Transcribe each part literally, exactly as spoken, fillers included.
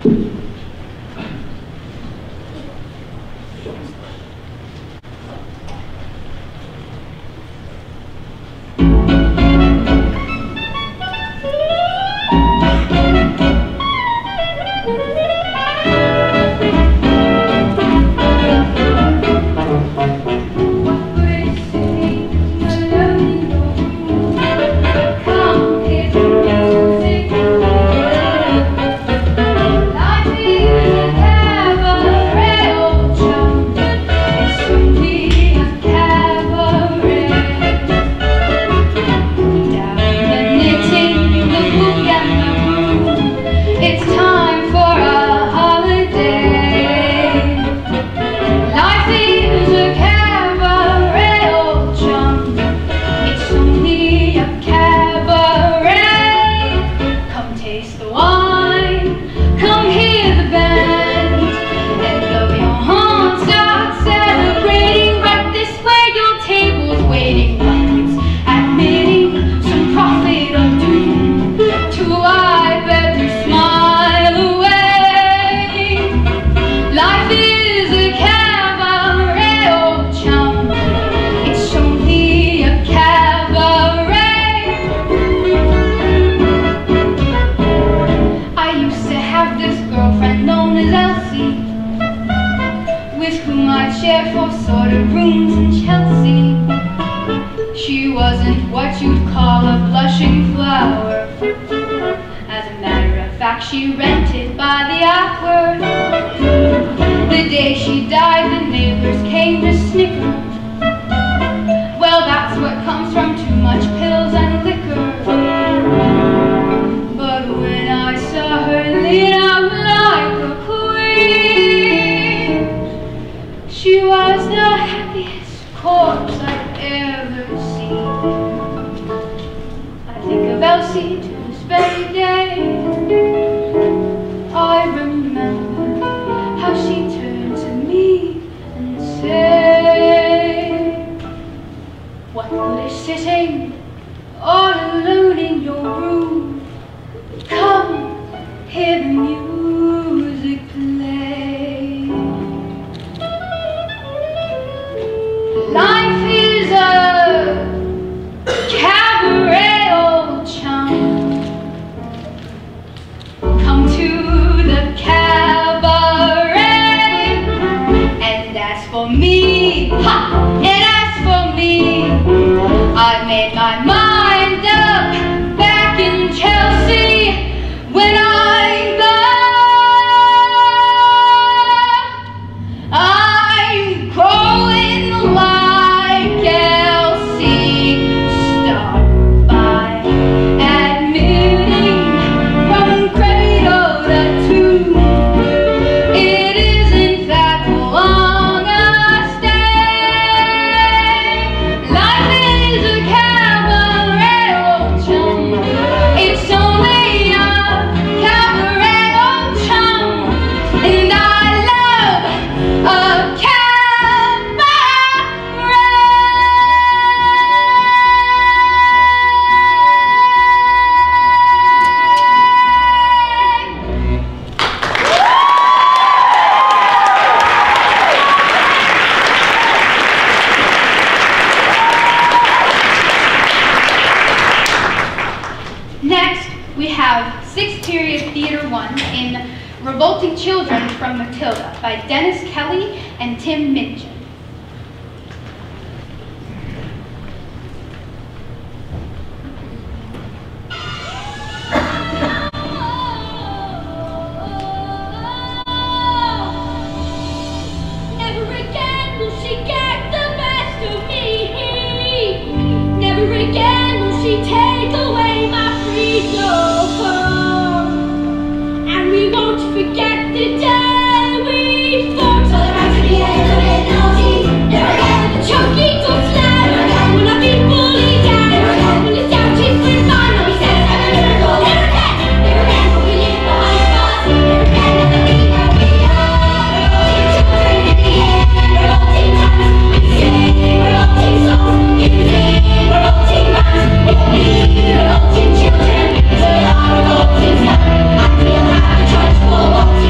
Children,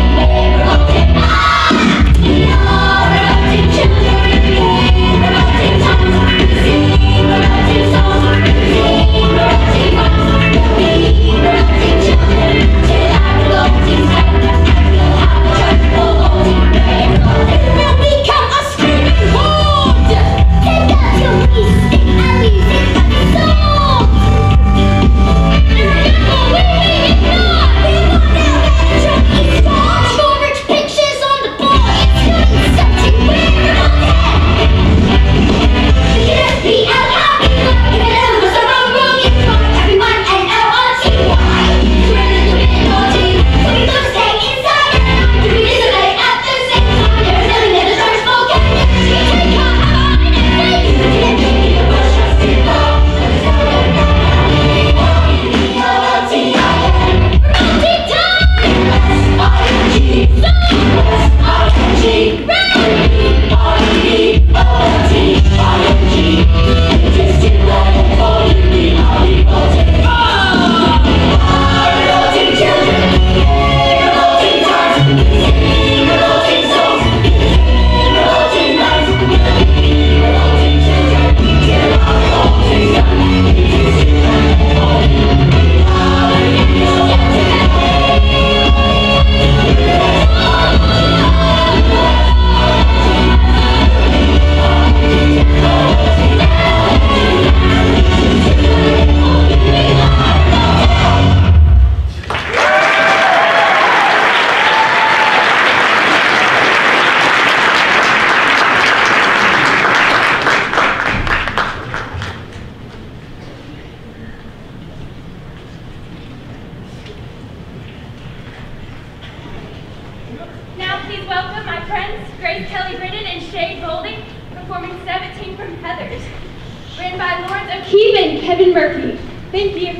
Thank you.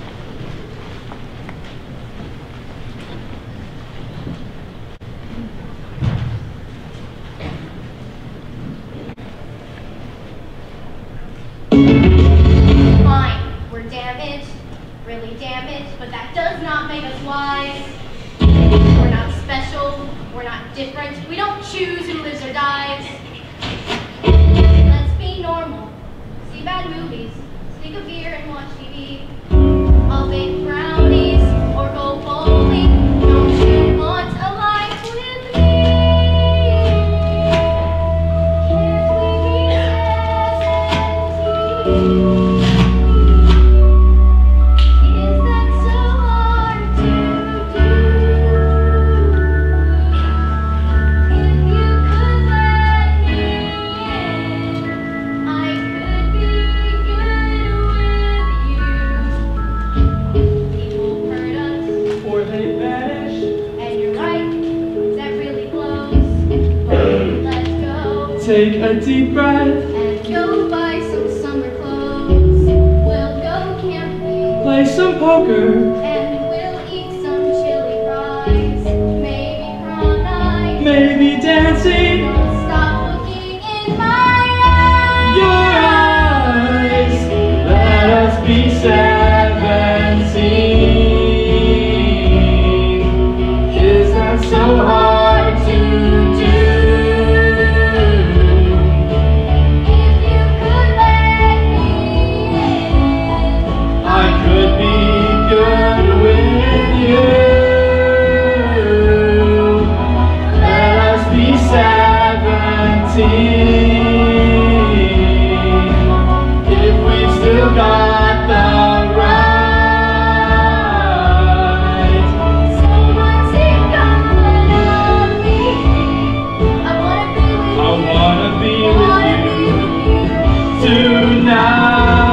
Fine, we're damaged, really damaged, but that does not make us wise. We're not special, we're not different, we don't choose who lives or dies. Let's be normal, see bad movies, sneak a beer and watch T V. I'll bake brownies or go bowling. Don't you want a life with me? Can't we be seventeen? Is that so hard to do? If you could let me in, I could be good with you. People hurt us, Or they vanish. and you're right, that really blows. Let's go Take a deep breath. and go buy some summer clothes. We'll go camping Play some poker. and we'll eat some chili fries. Maybe prom night. Maybe dancing. Don't stop looking in my eyes. Your eyes. Let us be seventeen. Is that so hard to do? If you could let me in, I could be good with you. Let us be seventeen. If we've still got the right. so what's it gonna be? I wanna be with I you. wanna be Wanna be with with you tonight.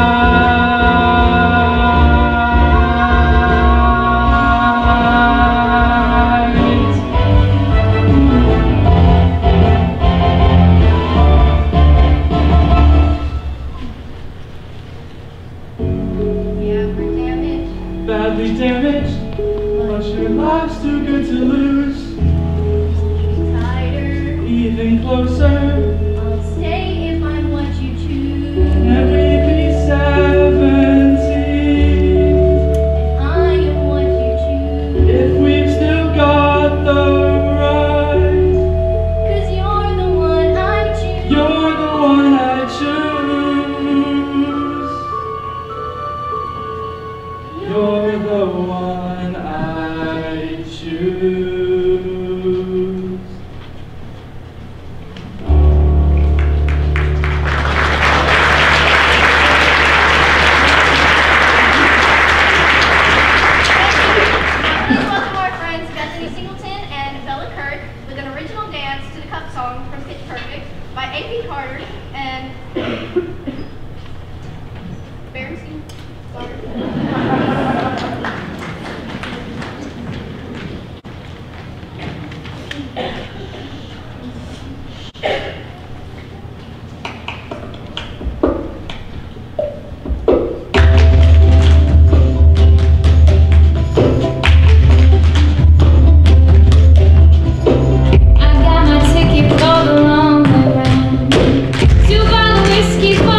Yeah, we're damaged. Badly damaged, but your life's too good to lose. Tighter. Even closer, I'll stay if I'm what you choose. and we be seventeen. I am what you choose. If we've still got the right. Cause you're the one I choose. You're the one I choose. You're the one I choose. Please welcome our friends Bethany Singleton and Bella Kurt with an original dance to the cup song from Pitch Perfect by A P Carter and Berenstein. Sorry. I got my ticket for the long way round. Two bottle whiskey for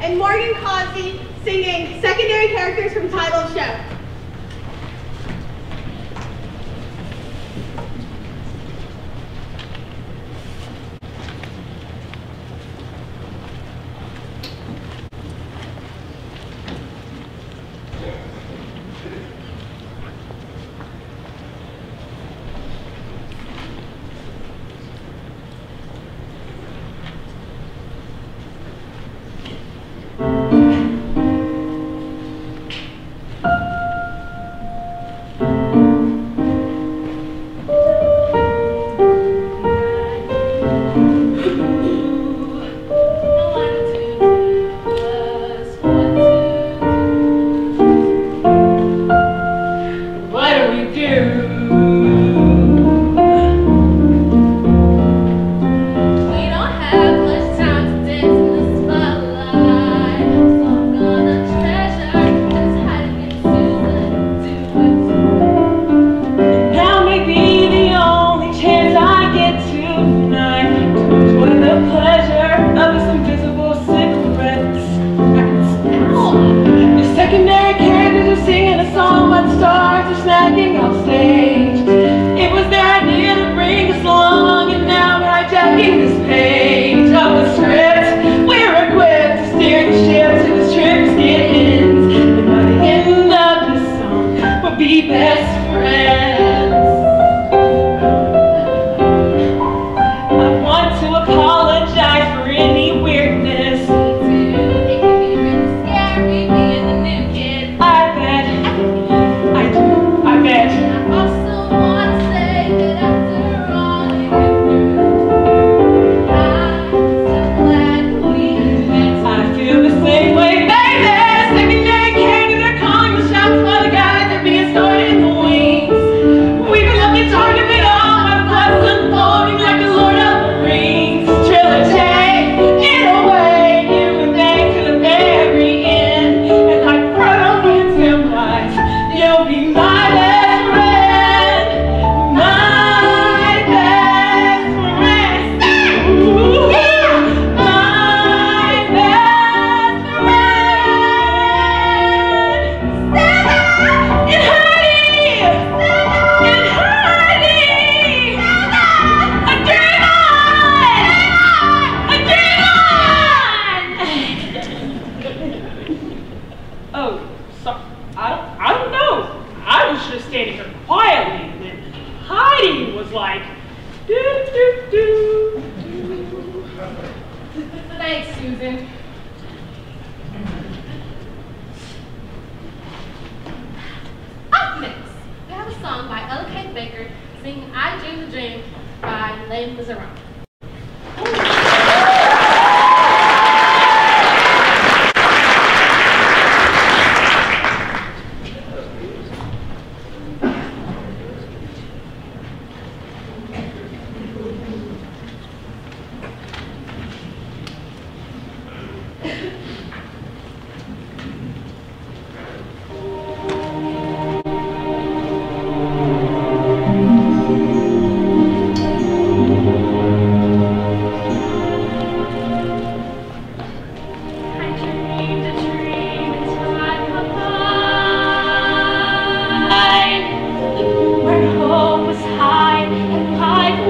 and Morgan Causey singing secondary characters from title show.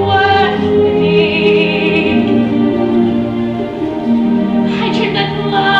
Love.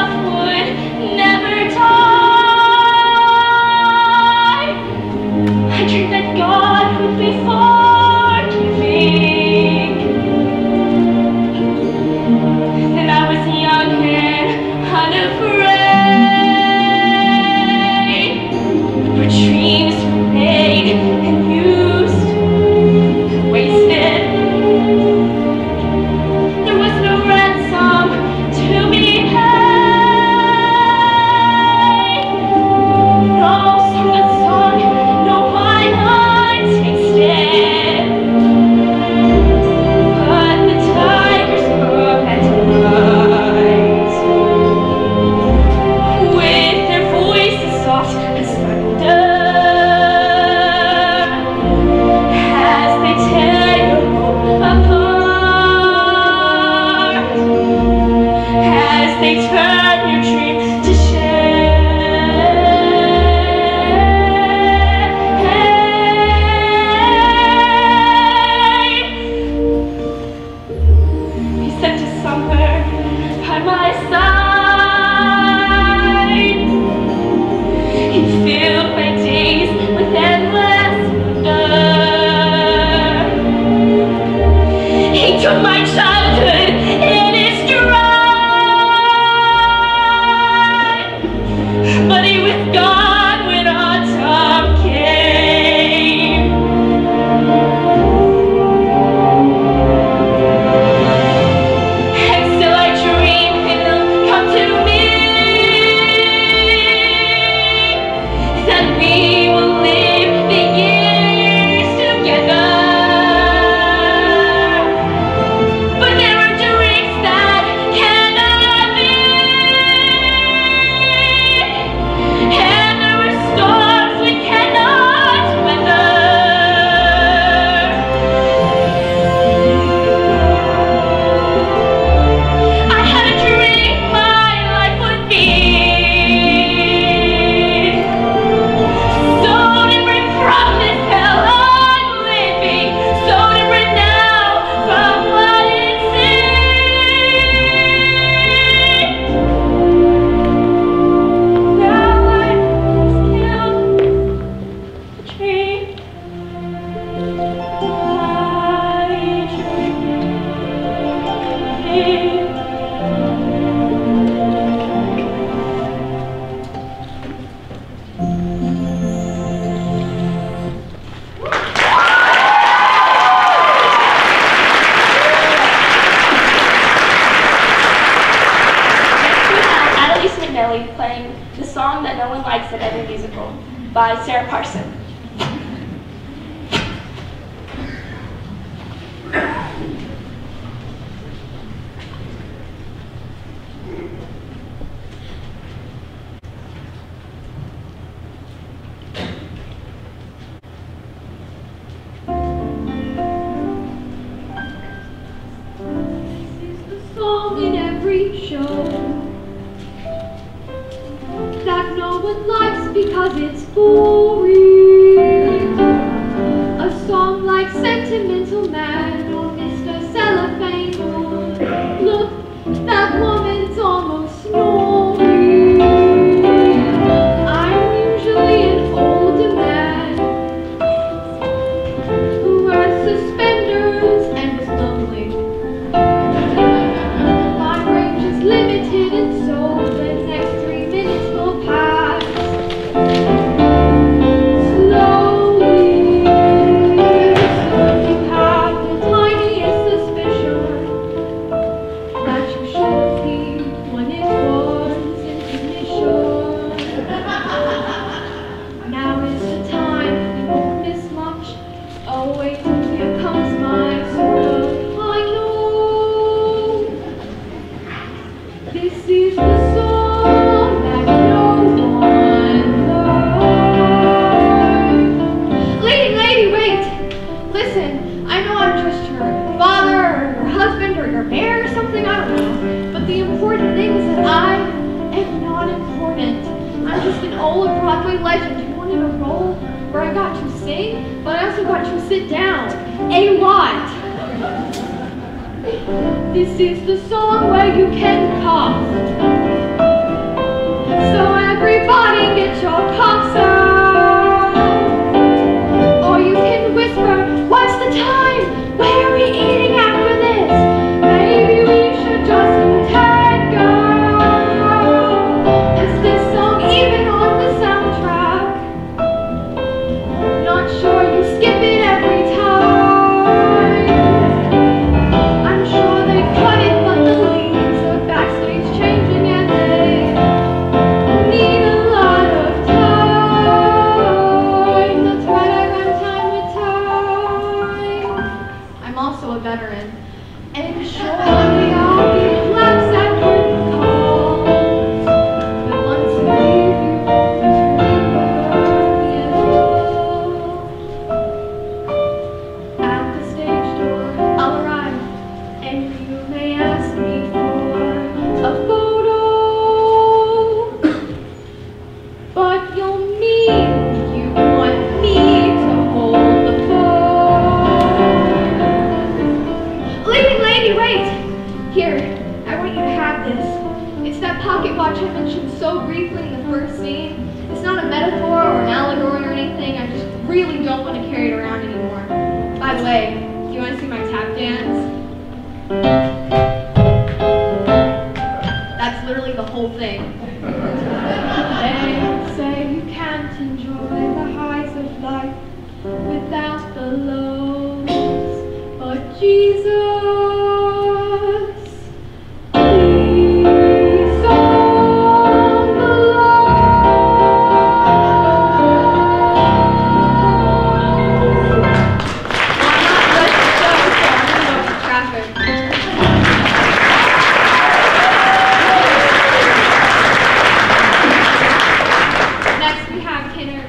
Amelie playing The Song That No One Likes at Every Musical by Sarah Parson. In every show that no one likes because it's boring. A song like Sentimental Man or Mister Cellophane Boy. Look, that woman's almost snoring. I'm usually an older man who wears suspenders and is lonely. Limited, and so the next three minutes will pass slowly. You have the tiniest suspicion that you should leave when it was intermission. Now is the time, you won't miss much. Oh wait, here comes my sort of I know. This is the song that no one knows. Lady, lady, wait! Listen, I know I'm just your father or your husband or your mayor or something, I don't know. But the important thing is that I am not important. I'm just an old Broadway legend who wanted a role where I got to sing, but I also got to sit down. A lot. This is the song where you can cough. So everybody get your coughs out. Or you can whisper, what's the time? Where are we eating after this? Maybe we should just let go. Is this song even on the soundtrack? Not sure, you skip it every time. Veteran, and surely I'll be laps at curtain calls. But once you leave, you always remember. At the stage door, I'll arrive, and you may ask me for a photo, but you'll mean you want me to hold the phone. Lady, lady, wait! Here, I want you to have this. It's that pocket watch I mentioned so briefly in the first scene. It's not a metaphor or an allegory or anything. I just really don't want to carry it around anymore. By the way, do you want to see my tap dance? That's literally the whole thing. They say you can't enjoy the highs of life without the lows, but Jesus, please on the Next we have Tanner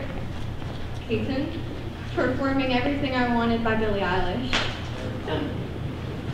Caton performing Everything I Wanted by Billie Eilish.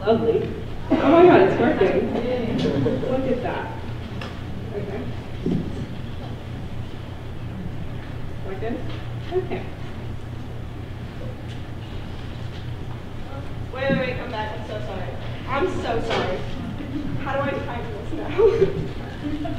Lovely. Oh my god, it's working. Look at that. Okay. Like this? Okay. Wait, wait, wait, come back. I'm so sorry. I'm so sorry. How do I time this now?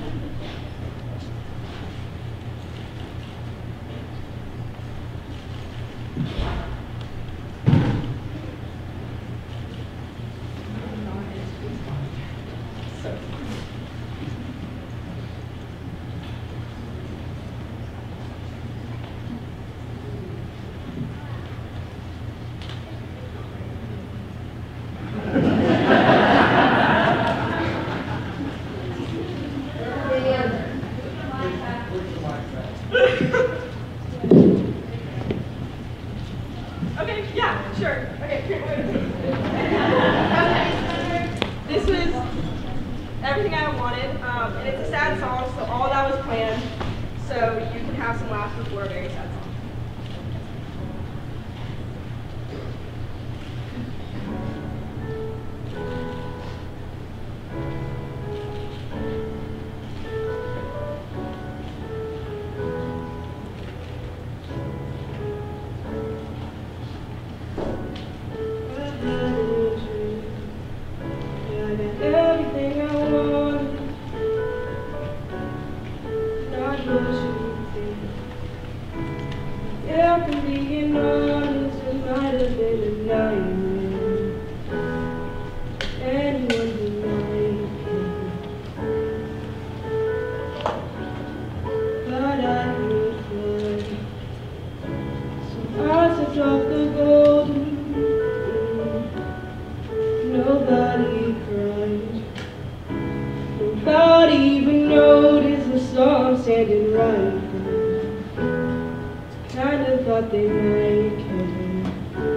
Okay, yeah, sure. Okay, wait, wait, wait. Okay. This was everything I wanted, um, and it's a sad song, so all that was planned, so you can have some laughs before a very sad song. Everything I wanted, not much anything. If I'm being honest, it might have been a nightmare. Anyone who might care, but I could fly. So I set off the golden. Nobody cried. Nobody even noticed the song standing right there. Kinda thought they might care.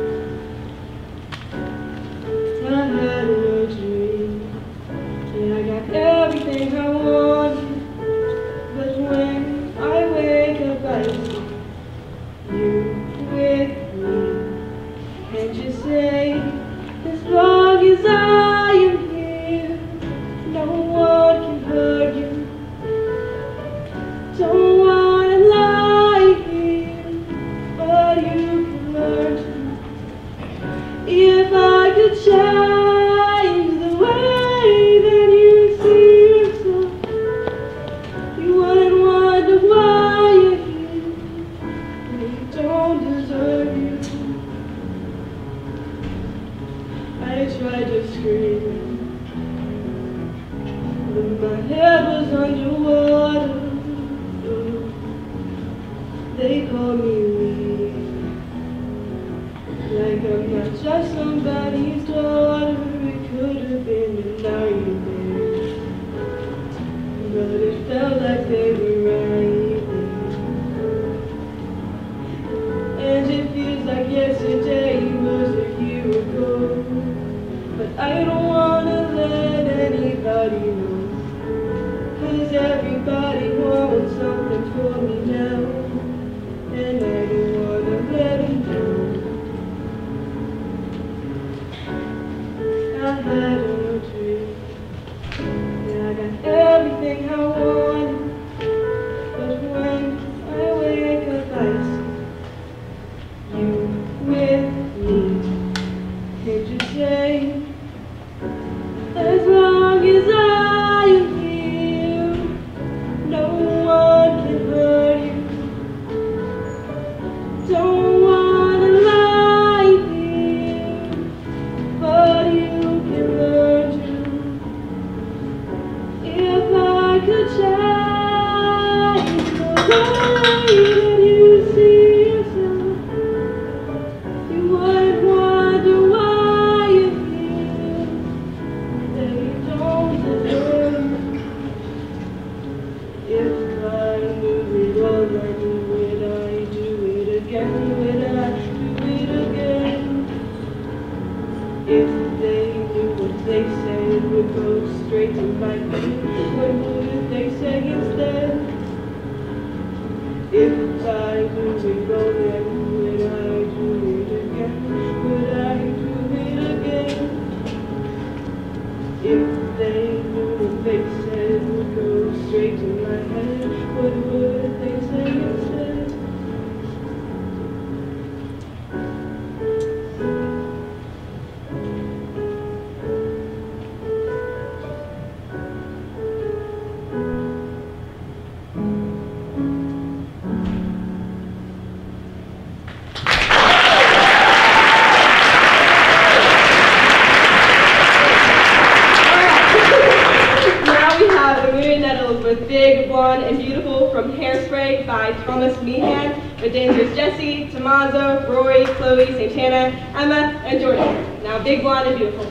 I had a dream, and I got everything I wanted. But when I wake up, I see you with me. And you say, as long as I am here, no one can hurt you. Don't wanna lie here, but you can learn to. If I could change the way that you see yourself, you wouldn't wonder why you're here. We don't deserve you. I tried to scream, but my head was underwater. They call me weak, like I'm not just somebody's daughter. It could have been a nightmare, but it felt like they were right there. And it feels like yesterday was a year ago. But I don't wanna let anybody know, 'cause everybody wants something for me now, and I don't wanna let them know. I had a dream, and I got everything I wanted. But when I wake up, I see you with me. Can't you say, as long as I am here, no one can hurt you. Don't wanna lie here, but you can learn to. If I could change the way that you see yourself, you wouldn't wonder why you're here. They don't deserve you. If I knew it all, I knew would I do it again? Would I do it again? If they knew what they say, it would go straight to my feet. What would they say instead? If I knew it all, then would I do it again? Would I do it again? Blonde and Beautiful from Hairspray by Thomas Meehan, with dancers Jesse, Tommaso, Rory, Chloe, Santana, Emma, and Jordan. Now, Big Blonde and Beautiful.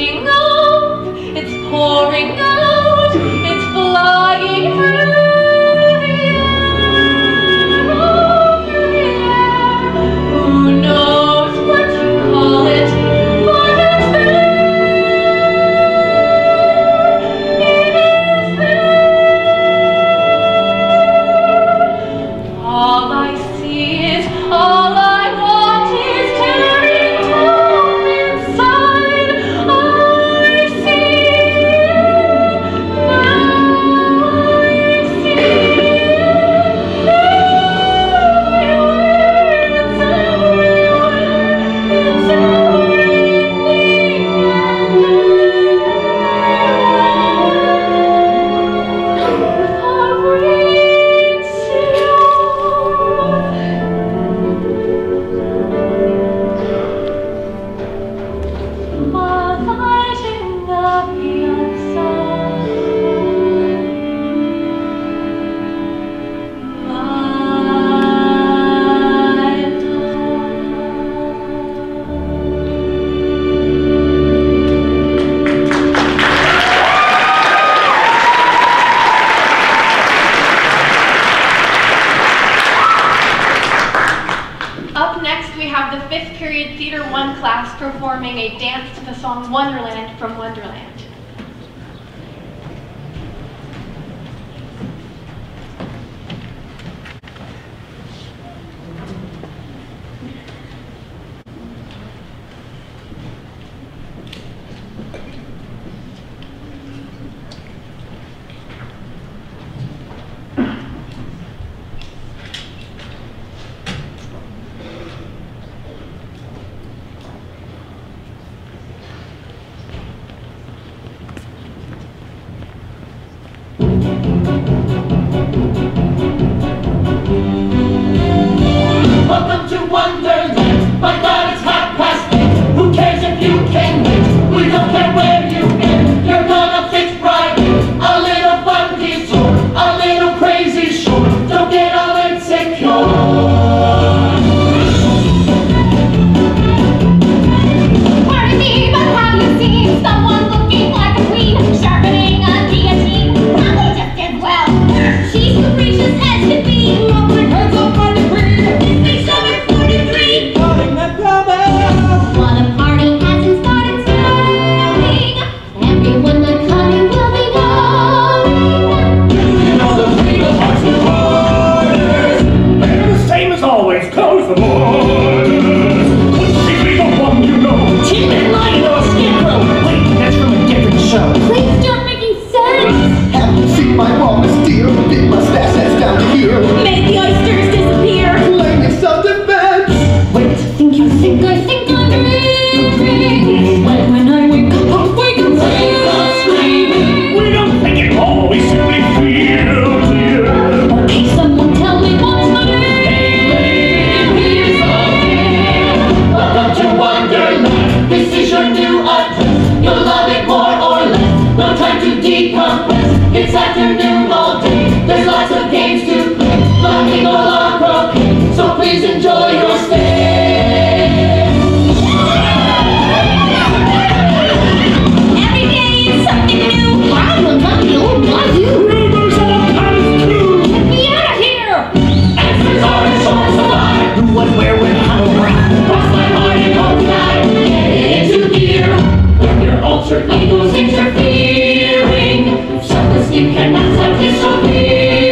rushing up, it's pouring out, it's flying through the air, through the air. Who knows what you call it, but it's there. It is there. All I see is, all I want is tearing down inside. I see it, now I see it, everywhere, it's everywhere, it's everything and Up next, we have the fifth period Theater one class performing a dance to the song Wonderland from Wonderland. Welcome to Wonderland. My God, it's half past eight. Who cares if you can wait? We don't care where you end. You're gonna fit right in. A little funky tour, a little crazy sure. Don't get all insecure. Pardon me, but have you seen someone looking like a queen, sharpening a guillotine? Probably just did well. She's capricious as can be. Rolling heads up on the green. It's summer forty-three. Calling the drama. What a party hasn't started stirring. Everyone but coming will be going. You know the freedom hearts and borders. They're the same as always. Close the borders. Wouldn't she be the one you know? Tin Man Lion or Scarecrow? Wait, that's from a different show. Please start making sense. Have you seen my walrus deer? Big mustache that's down to here. Make the oysters disappear. Claiming self-defense. Wait, think you think I think I'm dreaming? When, when I wake up, I'll wake up screaming. We don't think it all, we simply feel dear. Okay, someone tell me what's my name? Here's something. Welcome to Wonderland. This is your new address. You'll love it more or less. No time to decompress. It's afternoon all day. There's lots of games to play. Flamingo or croquet. So please enjoy your stay. Every day is something new. I will not be old like you. Rumors all times true. Get me out of here. Answers are as short as a lie. Who, what, where, when, how, or why. Cross my mind and hope tonight. Get into gear. When your alter ego's interfering, self-esteem cannot stop disappearing.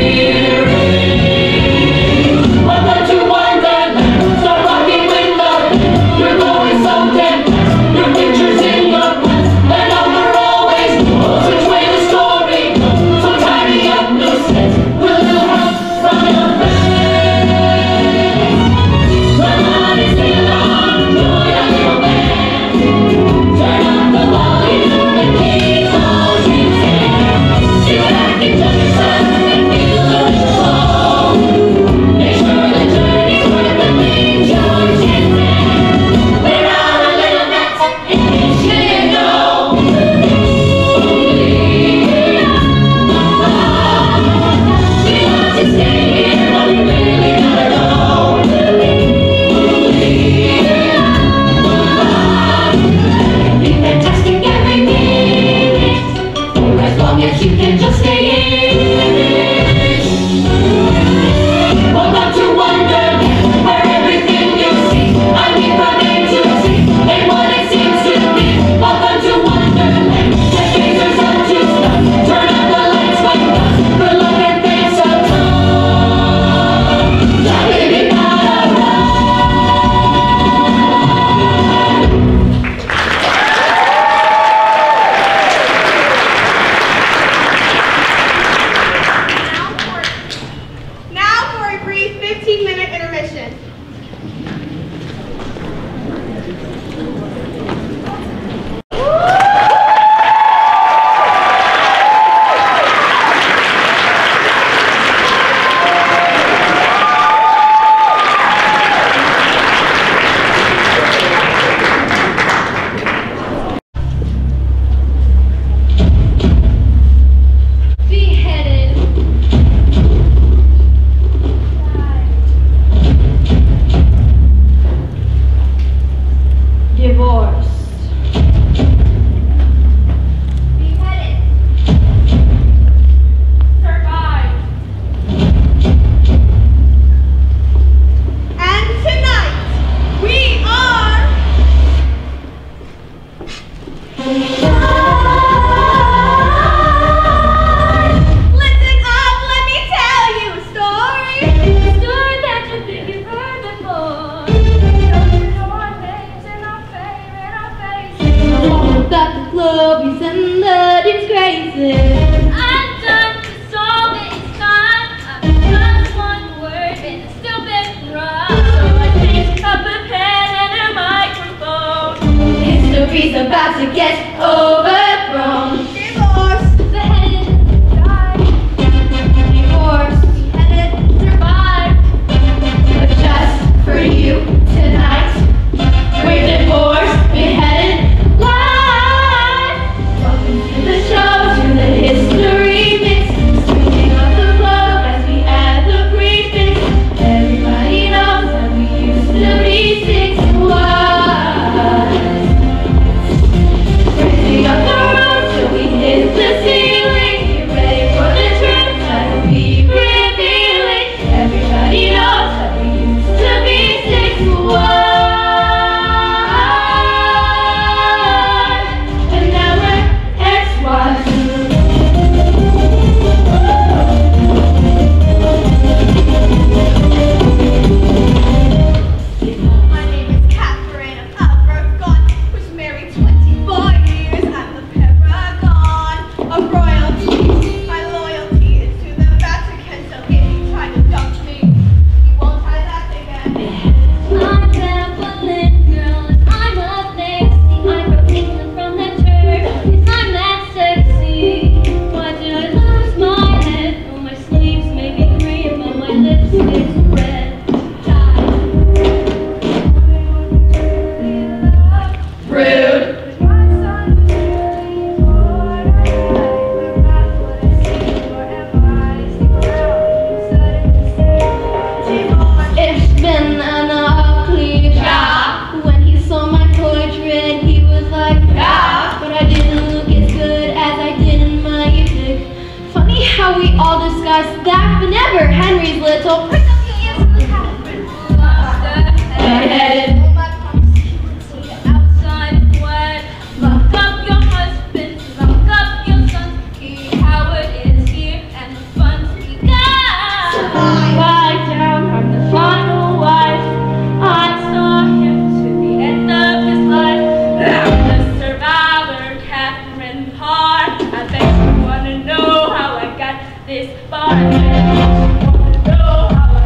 Welcome to Wonderland. Start rocking with the band. You're going so damn fast. Your picture's in your plans. And now we're always yours. Which way the story goes. So tidy up loose ends. With a little help from your friends. Come on and sing along. Join a little band. Turn up the volume. about the glories and the disgraces. I'm done to solve it, it's time. I've just one word and it's still been wrong. So I picked up a pen and a microphone. History's about to get overthrown. Divorce, beheaded, died. Divorce, Beheaded, survived. but just for you tonight. We're divorced, beheaded, live. Welcome to the show, to the history mix. Swinging off the globe as we add the prefix. Everybody knows that we used to be six wives. Raising up the roof till we hit the ceiling. Get ready for the truth that'll be revealing. Everybody knows that we used to be six wives. And now we're ex-wives. My name is Catherine of Aragon, was married twenty-four years at the Paragon of royalty. My loyalty is to the Vatican, so if you try to dump me, you won't try that again. I'm Evelyn, girl, and I'm up next. See, I'm from England, from the church. Yes, I'm that sexy. Why did I lose my head? Oh, my sleeves may be green, but my lipstick's red. Rude. It's been an ugly job. When he saw my portrait, he was like, ah, but I didn't look as good as I did in my pic. Funny how we all discussed that, but never Henry's little prick up your ears and look how it's beheaded. Outside wet, lock up your husband, lock up your son. He Howard is here and the fun's begun. Lie down, I'm the final wife. I saw him to the end of his life. The survivor, Catherine Parr. I bet you wanna know how I got this far. I bet you wanna know how I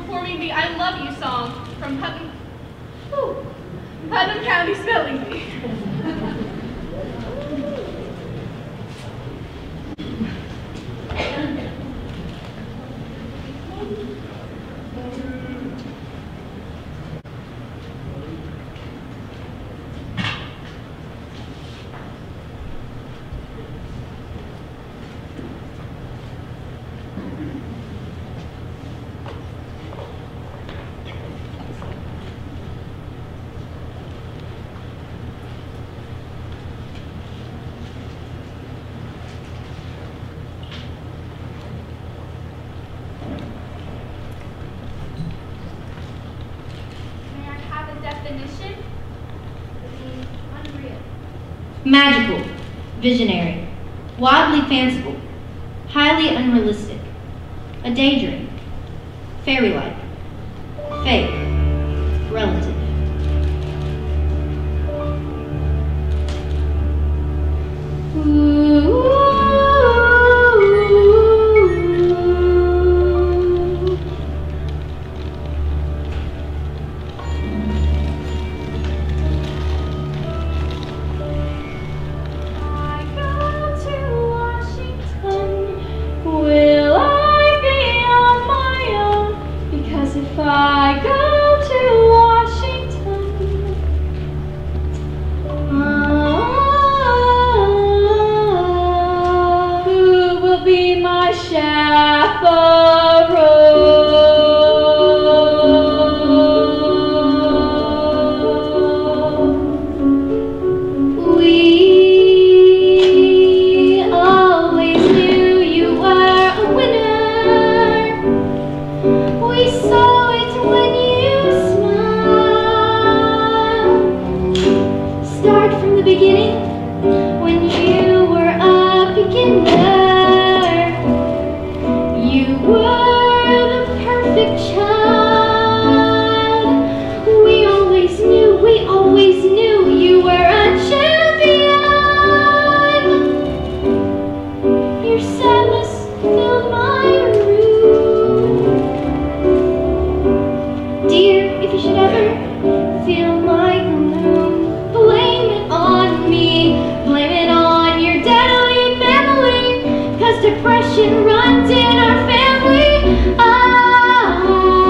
performing the I Love You song from Putnam, Ooh, Putnam County Spelling Bee. Magical, visionary, wildly fanciful, highly unrealistic, a daydream, fairy-like, fake, relative. Ooh. I go to Washington, oh, who will be my chaperone? We always knew you were a winner. We saw when you smile. Start from the beginning, when you were a beginner. You were the perfect child. We always knew, we always knew you were a champion. Your sadness filled my room. Dear, if you should ever feel my gloom, blame it on me, blame it on your deadly family, 'cause depression runs in our family. I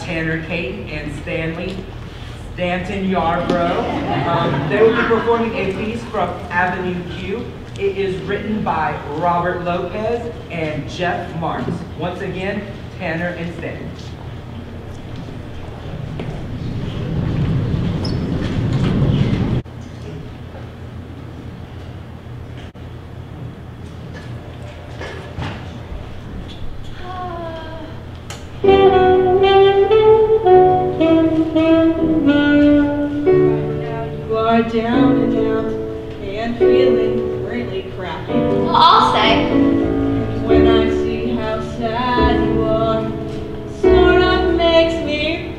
Tanner Caton and Stanley Stanton Yarbrough. Um, they will be performing a piece from Avenue Q. It is written by Robert Lopez and Jeff Marks. Once again, Tanner and Stanton. Down and out and feeling really crappy. Well, I'll say. When I see how sad you are, sort of makes me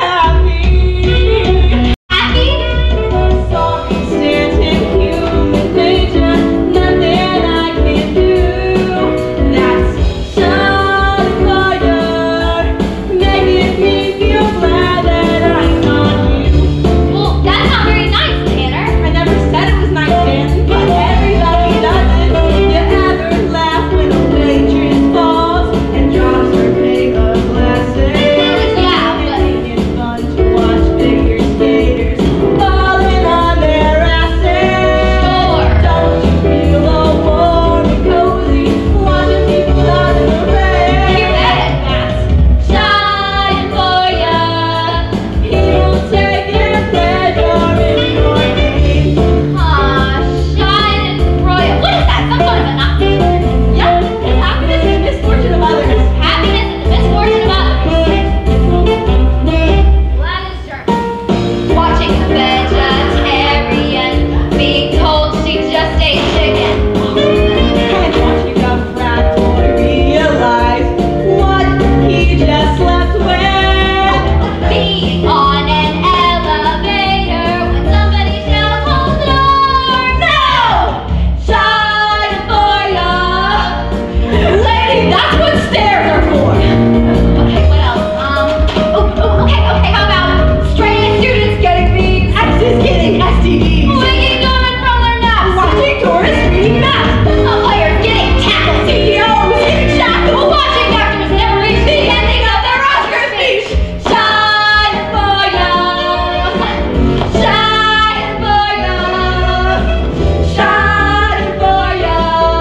happy. Happy? Sorry, Stanton, human nature, nothing I can do. That's just fire, making me feel glad that I'm not you. Well, that's not very nice. I never said it was nice, Stanton, but everybody does it. You ever laugh when a waitress falls and drops her bag of glasses? Yeah, but It's fun to watch figure skaters falling on their asses. Sure. Don't you feel all warm and cozy watching people on the rain? You bet. That's Shine for ya. People taking pleasure in your name. Aw, shine and Roya. What is that? Some sort of a Nazi? Yep, it's happiness and misfortune of others. Happiness and the misfortune of others. Gladys German. Watching the vegetarian being told she just ate chicken. And watching a frat boy realize what he just slept with. Being on an elevator when somebody shouts, hold the door. No! Shine for ya. Lady, that's what stairs are for. Okay, what else? Um, oh, oh, okay, okay, how about straight A students getting B's? X's getting S T Ds. Waking going from their naps. Watching tourists reading maps. Players getting tackled. C E Os getting shackled. Watching actors never reach the ending of their Oscar speech. Shine for ya. Shine for ya. Shine for ya.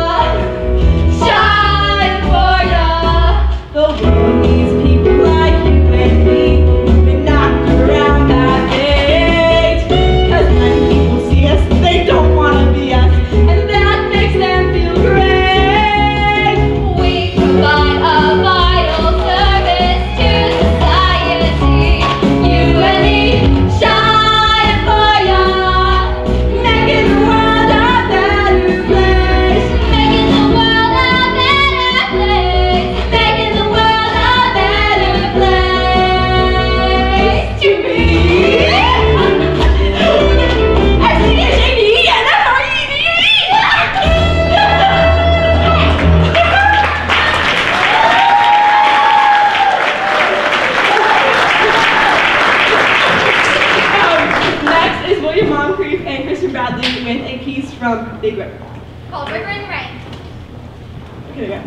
Shine for ya. The world needs people like you and me. Been knocked around by fate. 'Cause when people see us, they don't wanna be us, and that makes them feel great. We provide a vital service to society. You and me, shine for ya, making the world a better place. Making the world a better place. Making the world a better place to be. S C H A D E and F R E D E. Next is William Moncrief and Christian Bradley with a piece from Big River. Called River in the Rain. Okay, go.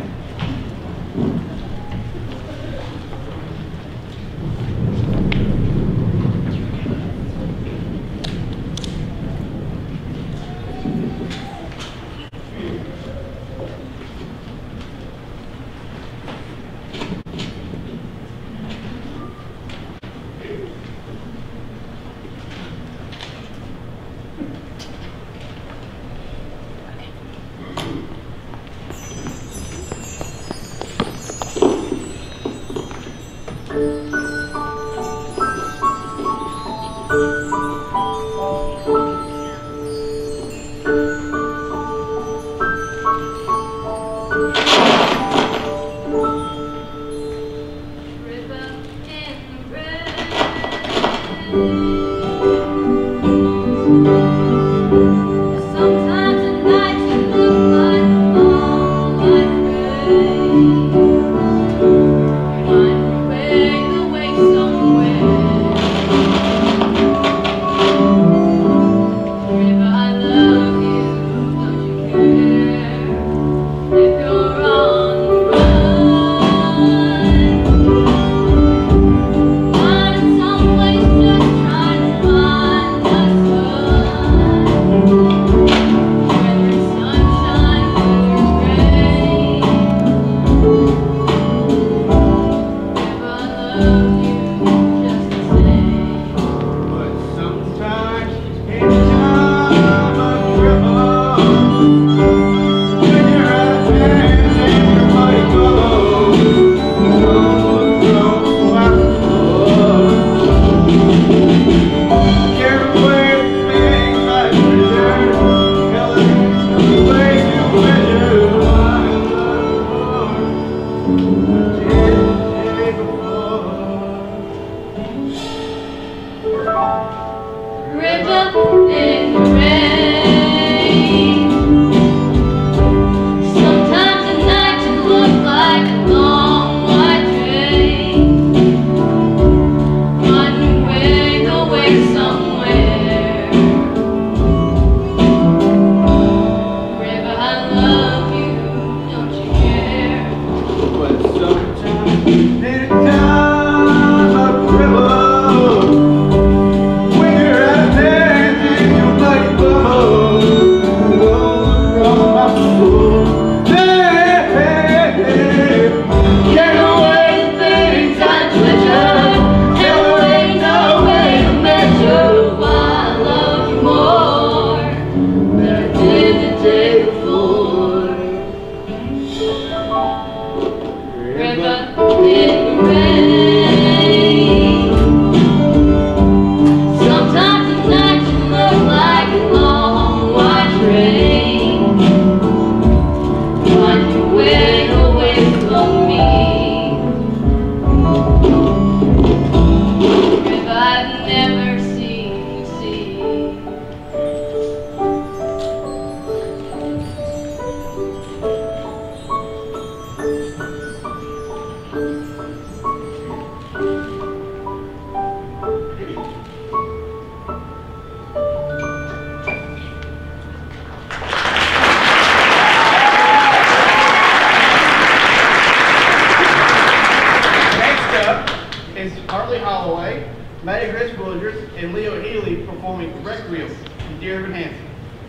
performing Requiem from Dear Evan Hansen.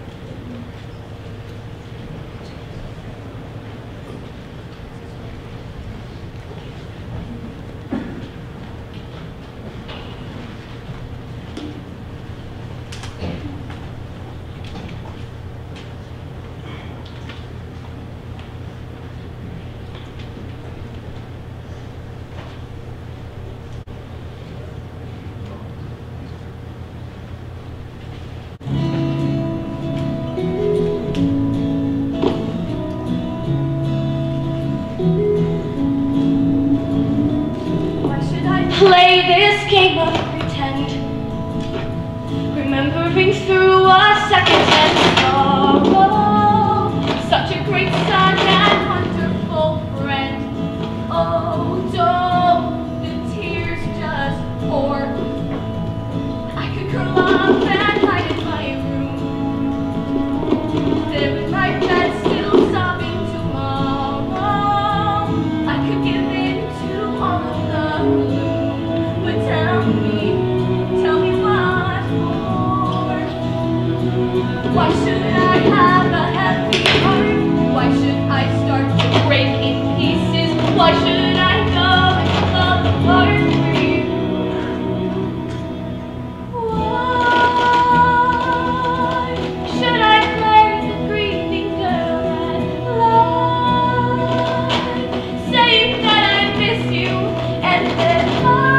Play this game of pretend, remembering through a second hand sorrow, such a great son and wonderful friend. Oh, don't the tears just pour? I could curl up and hide in my room, there in my bed, still sobbing tomorrow. I could give in to all of the tell me, tell me what for? Why should I have a heavy heart? Why should I start to break in pieces? Why should I go and fall apart for you? Why should I play the grieving girl and lie, saying that I miss you and then I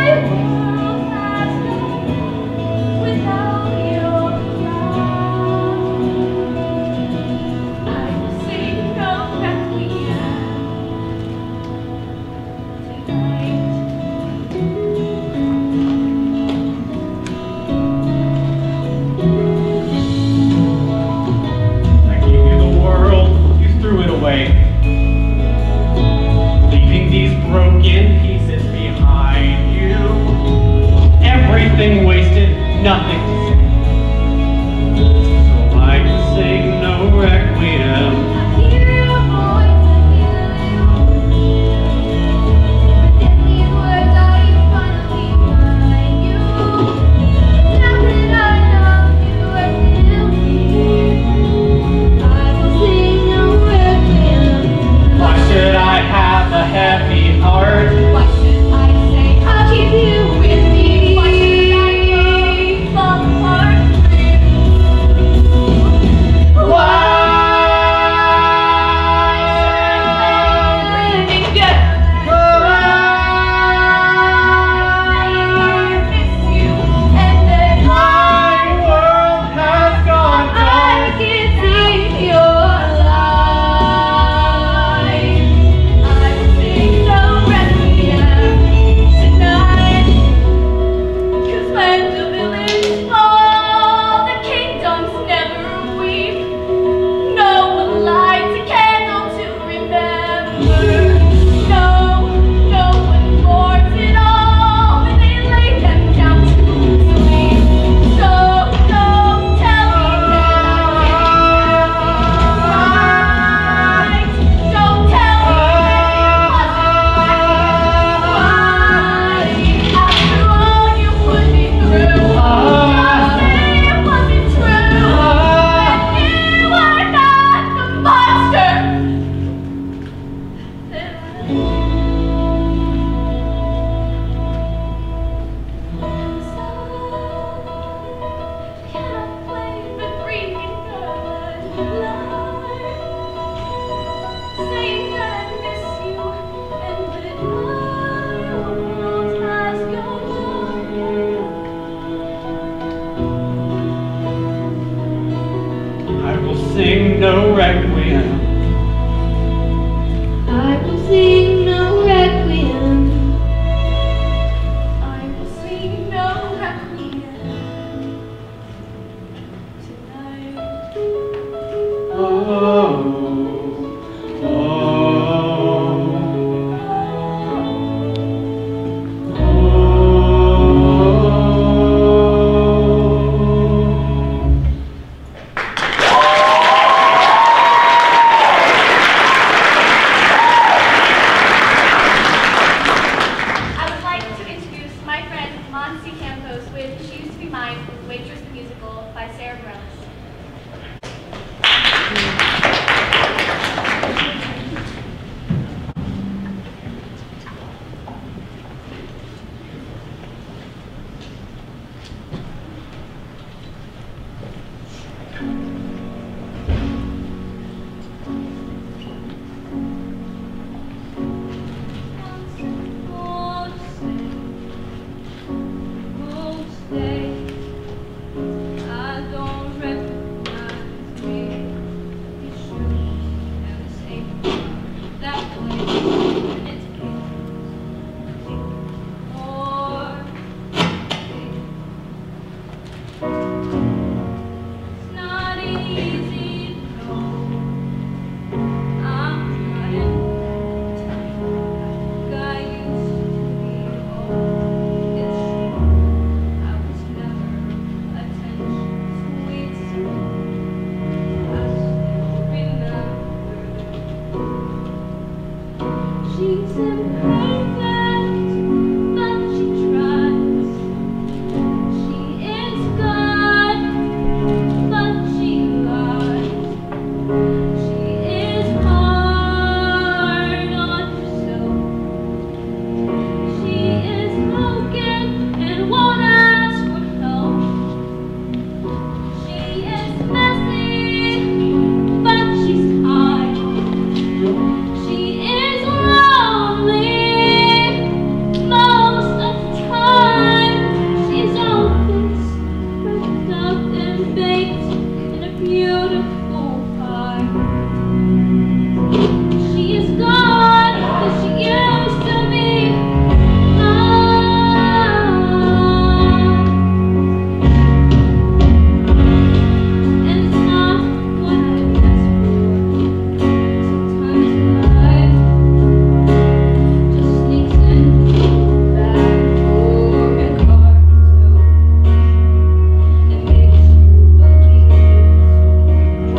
leaving these broken pieces behind you. Everything wasted, nothing to say. So I can sing no requiem. Happy heart. Why should I say I'll keep you with me? Why should I go fall apart for you? Why? Sing no requiem. I will sing no requiem. I will sing no requiem tonight. Oh, Waitress Sarah Brellis. Thank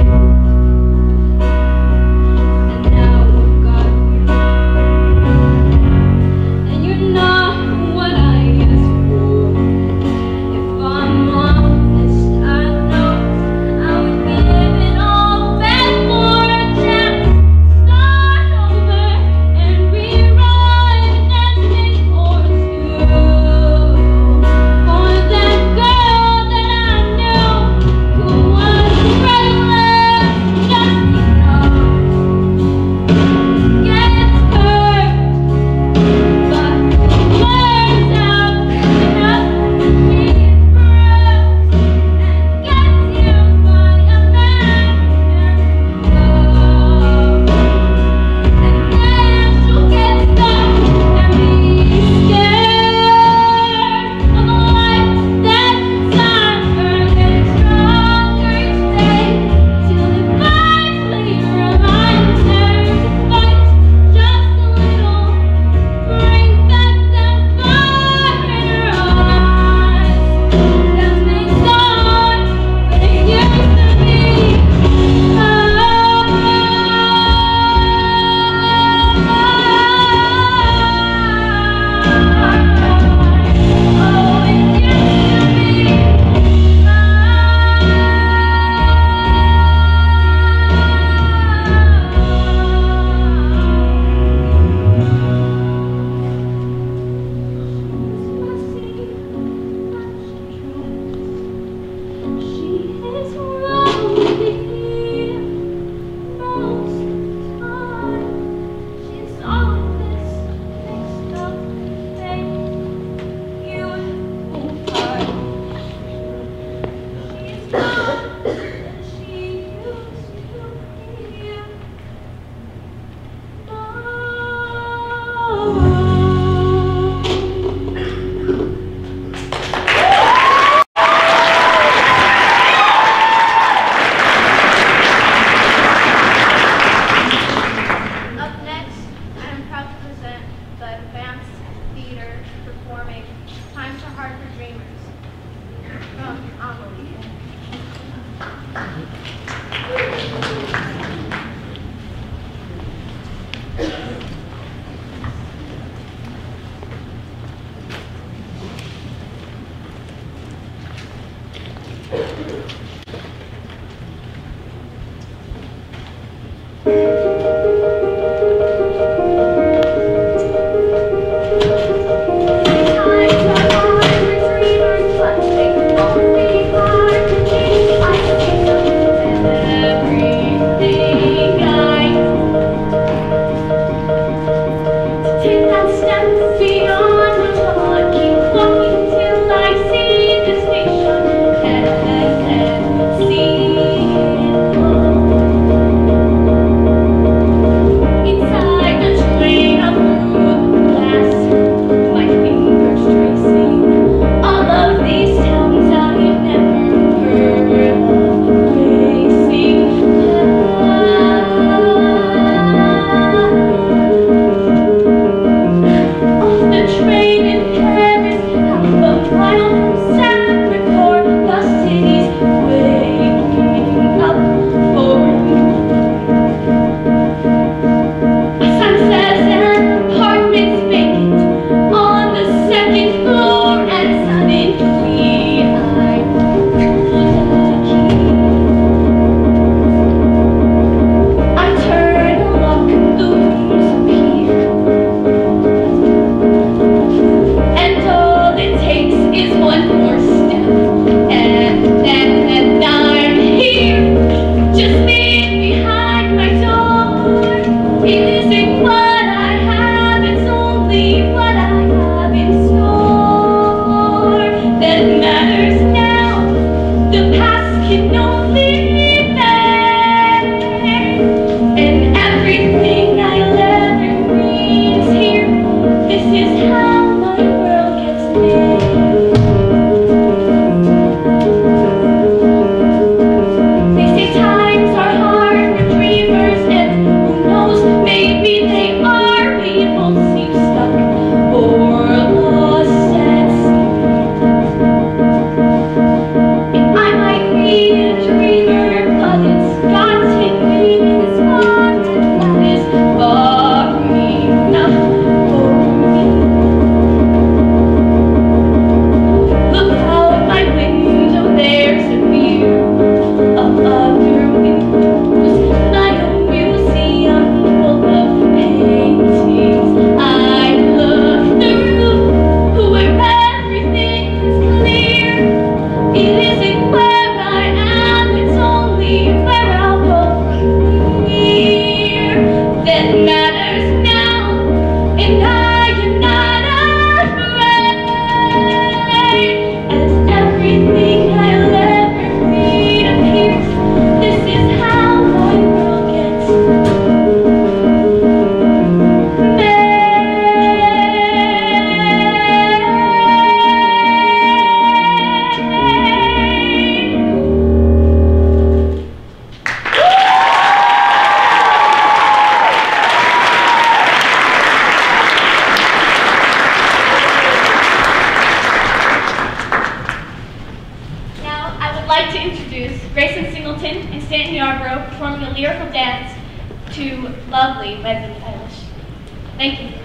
Singleton and Stanton Yarbrough performing a lyrical dance to lovely Leslie Eilish. Thank you.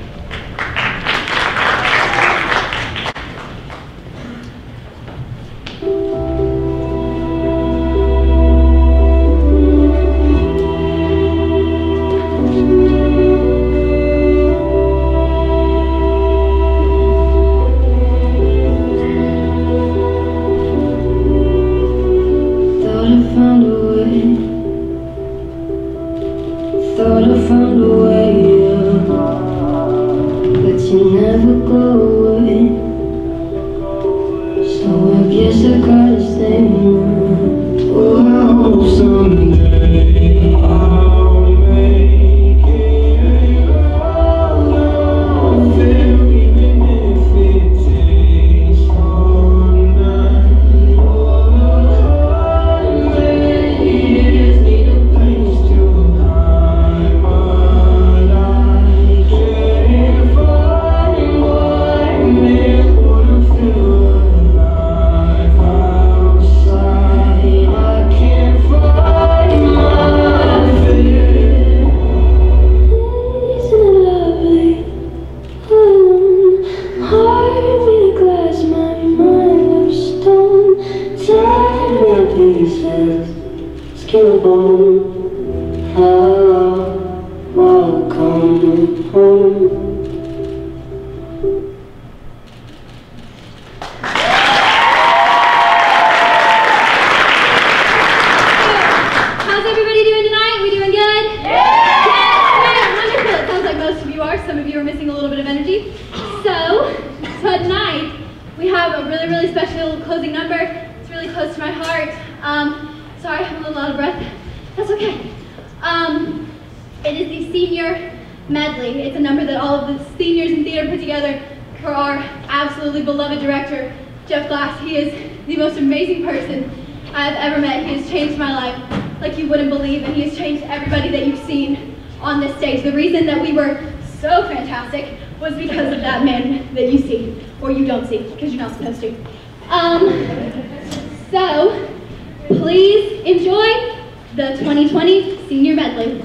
Thought I found a way, yeah. But you never go away. So I guess I gotta stay now. Oh, I hope someday I'll make it all out there, even if it takes all night. Oh, I just need a place to hide my life. Can't find one that would feel alive outside. I can't find my fear. Isn't it lovely? Um, heart made of glass, my mind of stone. Tired of pieces, skin and bone. How I'll come home. How's everybody doing tonight? We doing good? Yeah! Yeah, wonderful. It sounds like most of you are. Some of you are missing a little bit of energy. So, tonight, we have a really, really special closing number. It's really close to my heart. Um, sorry, I'm a little out of breath. That's okay. Um, it is the senior medley. It's a number that all of the seniors in theater put together for our absolutely beloved director, Jeff Glass. He is the most amazing person I've ever met. He has changed my life like you wouldn't believe, and he has changed everybody that you've seen on this stage. The reason that we were so fantastic was because of that man that you see, or you don't see, because you're not supposed to. Um, so, please enjoy the twenty twenty Senior Medley.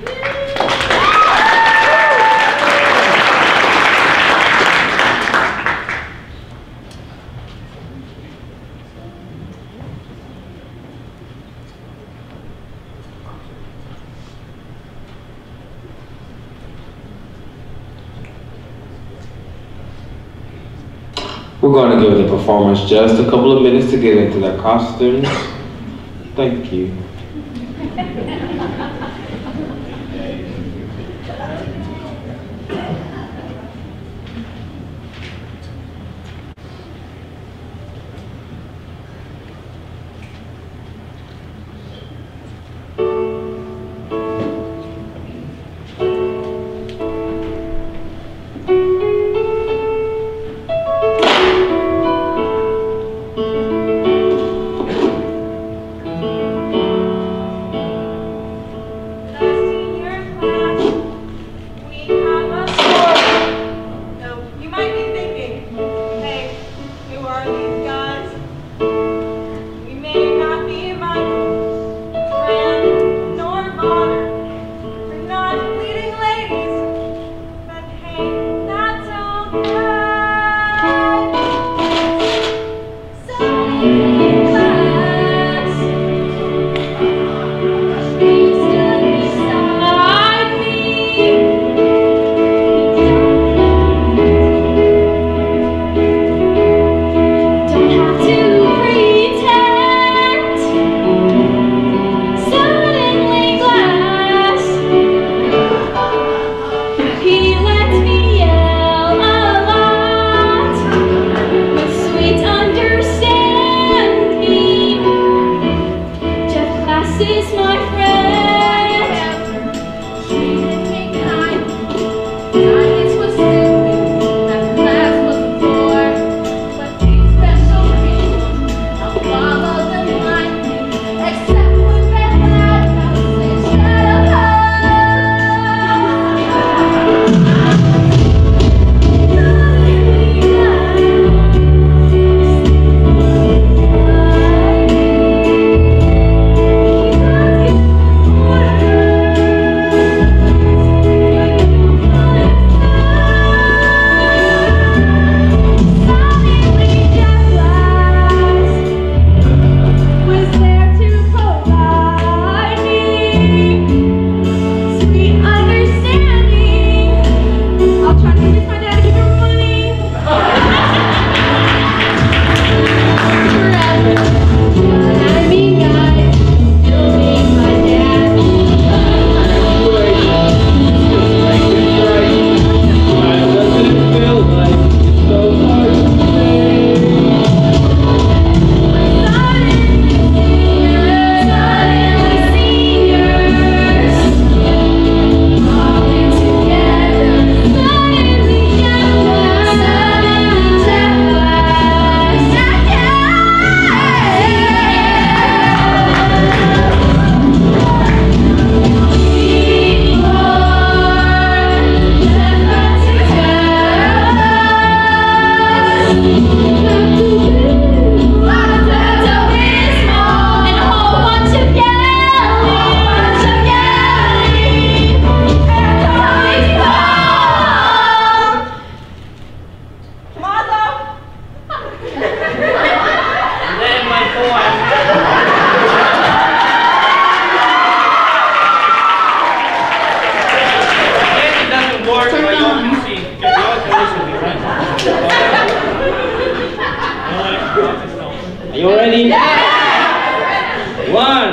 We're going to give the performers just a couple of minutes to get into their costumes. Thank you.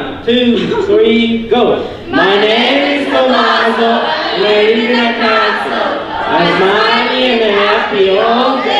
One, two, three, go. My name is Tommaso, ladies in a castle. I'm smiling and happy all day.